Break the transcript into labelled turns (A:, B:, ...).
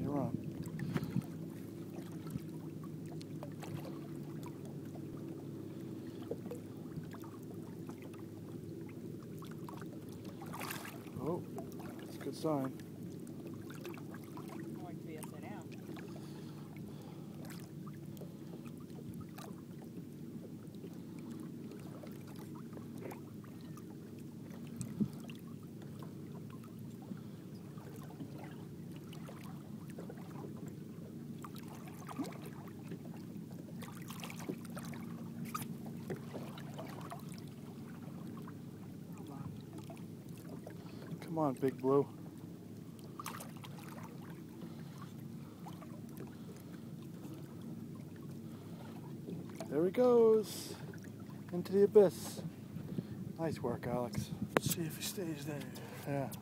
A: you're on. Oh, that's a good sign.
B: I like to be upside down.
A: Come on, Big Blue. There he goes. Into the abyss. Nice work, Alex.
C: Let's see if he stays there.
A: Yeah.